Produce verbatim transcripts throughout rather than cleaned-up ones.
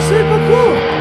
Merci beaucoup.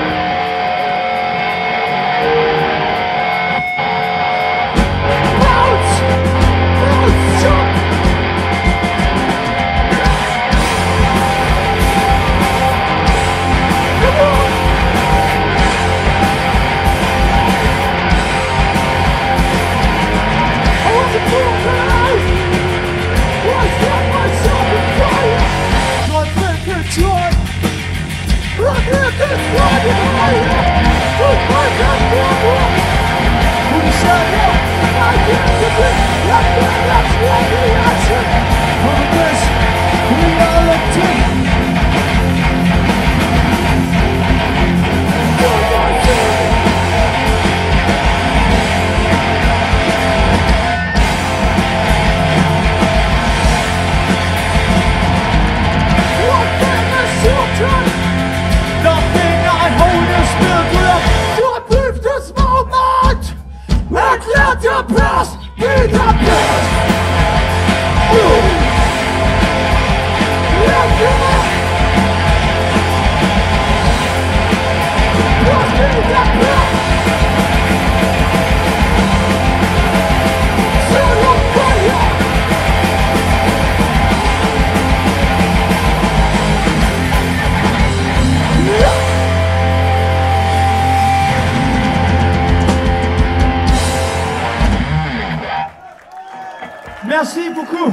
Merci beaucoup.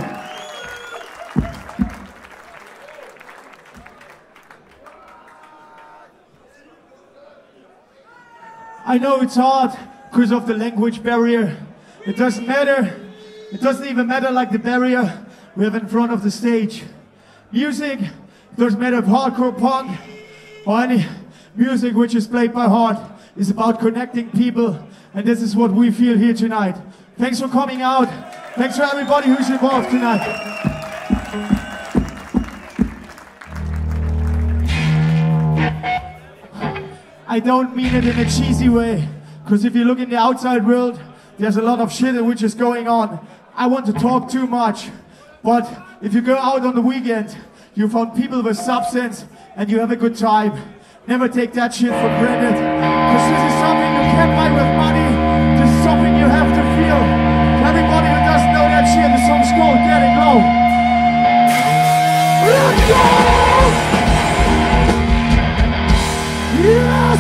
I know it's hard because of the language barrier. It doesn't matter. It doesn't even matter like the barrier we have in front of the stage. Music, it doesn't matter if hardcore punk or any music which is played by heart, is about connecting people, and this is what we feel here tonight. Thanks for coming out. Thanks for everybody who's involved tonight. I don't mean it in a cheesy way, because if you look in the outside world, there's a lot of shit which is going on. I want to talk too much, but if you go out on the weekend, you find people with substance and you have a good time. Never take that shit for granted, because this is something you can't buy with money. This is something you have to feel. Everybody who doesn't know that shit, the song's called Getting Low. Let's go! Yes!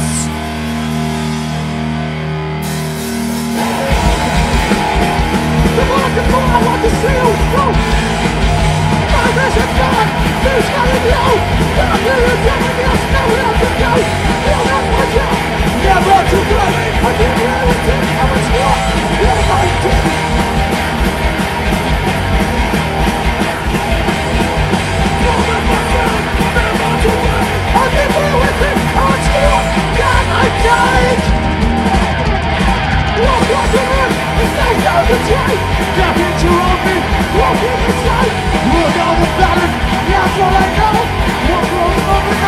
Come on, come on, I want to see you! Go! My vision gone! This getting low! Down here you're telling me there's nowhere to go! Feel that much out! Never too good! I give you everything! How much more? You're my team! I'll give you everything! How much more? God, I died! Walk across the room! It's not down the train! Step into open! Walk in the sight! Look out the balance! That's all I know! Walk on the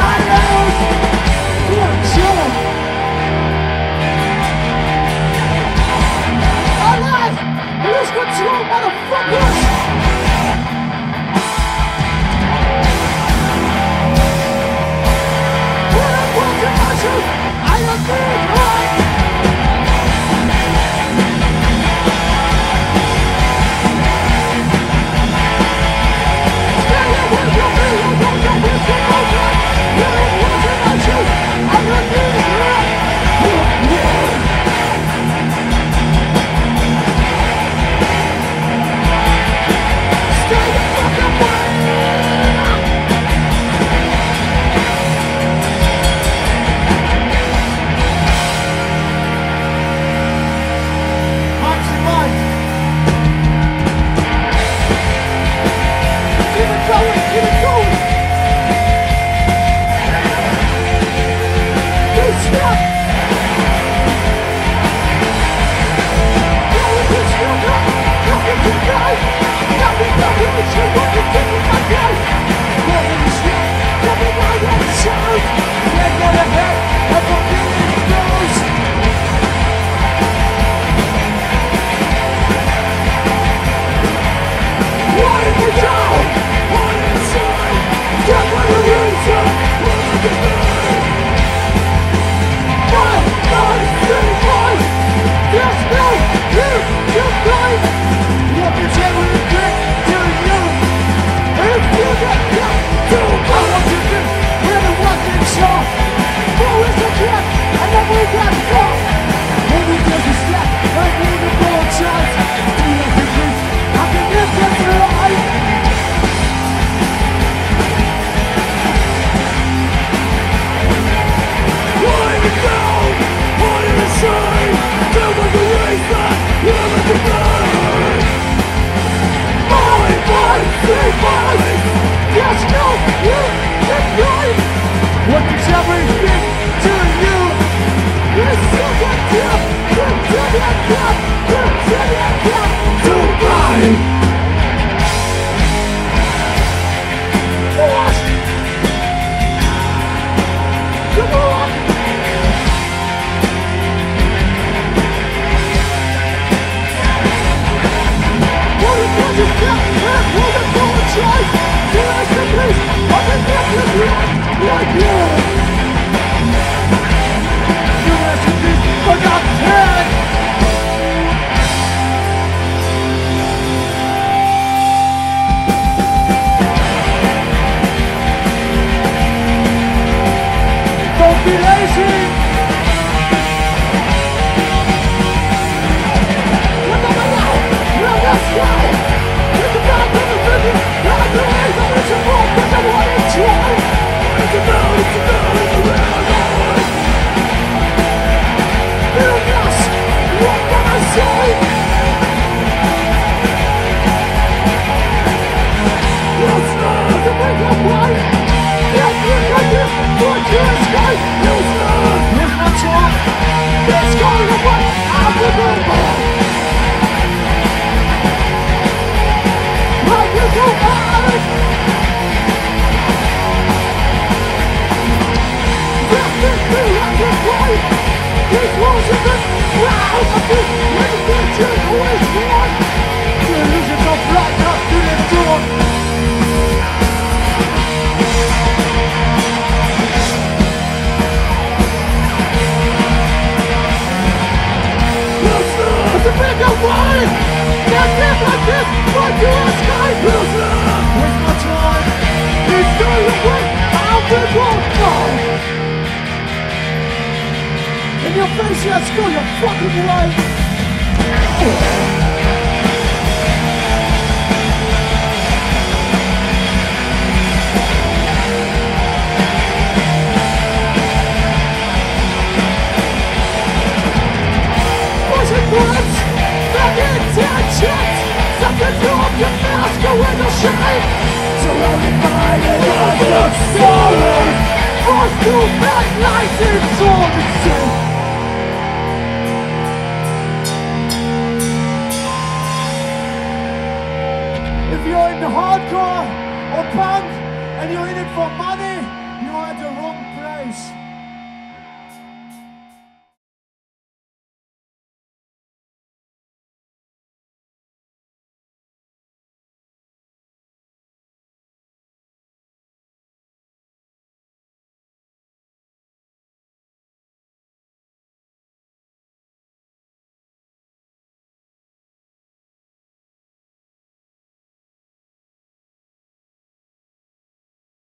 can make you black like you. You recipes forgot ten. Don't be lazy. Look at the light, look at the sky. It's the back of the vision. Not the ways I wish I walked, but I want to try. It's a no, it's a no, it's a real noise. Little dust, walk by my side. It's not to make a fight. It's not to put you in sky. It's not, it's not strong. It's going away. I'm the rumble. I can go out. This is I can fight. This wasn't the crowd of this. When the picture always won. The illusions of light up to the door. It's a big of light! Can't live like this! But you are sky loser! Waste my time! It's still the way I'll be gone! In your face, yeah, school, you're fucking right! Words, back intentions. Something to up your mask, go in the shade. Surrounded by the other stories. Forced to make life it's all the same. If you're in the hardcore or punk and you're in it for money, you're at the wrong place.